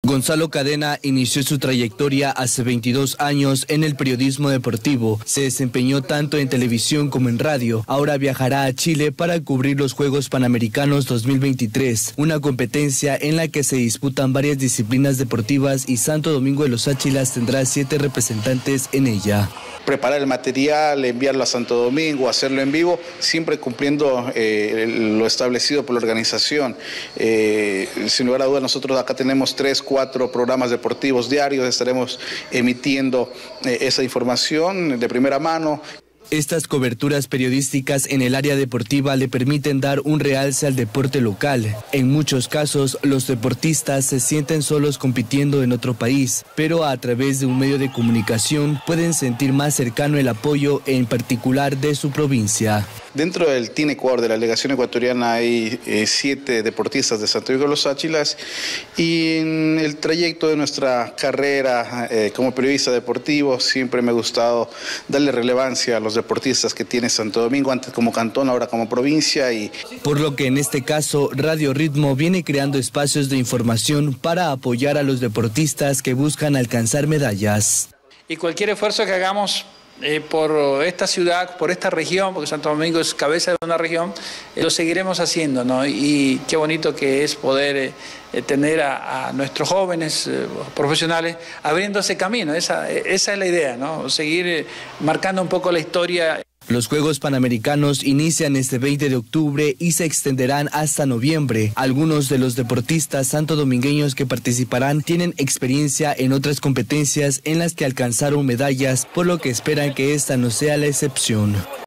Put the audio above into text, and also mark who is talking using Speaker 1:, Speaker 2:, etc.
Speaker 1: Gonzalo Cadena inició su trayectoria hace 22 años en el periodismo deportivo. Se desempeñó tanto en televisión como en radio. Ahora viajará a Chile para cubrir los Juegos Panamericanos 2023, una competencia en la que se disputan varias disciplinas deportivas y Santo Domingo de los Áchilas tendrá 7 representantes en ella.
Speaker 2: Preparar el material, enviarlo a Santo Domingo, hacerlo en vivo, siempre cumpliendo lo establecido por la organización. Sin lugar a dudas, nosotros acá tenemos 3-4 programas deportivos diarios, estaremos emitiendo esa información de primera mano.
Speaker 1: Estas coberturas periodísticas en el área deportiva le permiten dar un realce al deporte local. En muchos casos, los deportistas se sienten solos compitiendo en otro país, pero a través de un medio de comunicación pueden sentir más cercano el apoyo, en particular de su provincia.
Speaker 2: Dentro del Team Ecuador, de la delegación ecuatoriana, hay 7 deportistas de Santo Domingo de los Áchilas, y en el trayecto de nuestra carrera como periodista deportivo siempre me ha gustado darle relevancia a los deportistas que tiene Santo Domingo, antes como cantón, ahora como provincia.
Speaker 1: Por lo que en este caso Radio Ritmo viene creando espacios de información para apoyar a los deportistas que buscan alcanzar medallas.
Speaker 3: Y cualquier esfuerzo que hagamos por esta ciudad, por esta región, porque Santo Domingo es cabeza de una región, lo seguiremos haciendo, ¿no? Y qué bonito que es poder tener a nuestros jóvenes profesionales abriendo ese camino. Esa es la idea, ¿no? Seguir marcando un poco la historia.
Speaker 1: Los Juegos Panamericanos inician este 20 de octubre y se extenderán hasta noviembre. Algunos de los deportistas santodomingueños que participarán tienen experiencia en otras competencias en las que alcanzaron medallas, por lo que esperan que esta no sea la excepción.